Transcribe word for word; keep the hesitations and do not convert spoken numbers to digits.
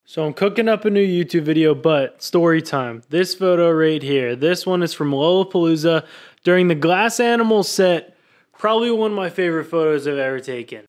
So I'm cooking up a new YouTube video, but story time. This photo right here, this one is from Lollapalooza during the Glass Animals set. Probably one of my favorite photos I've ever taken.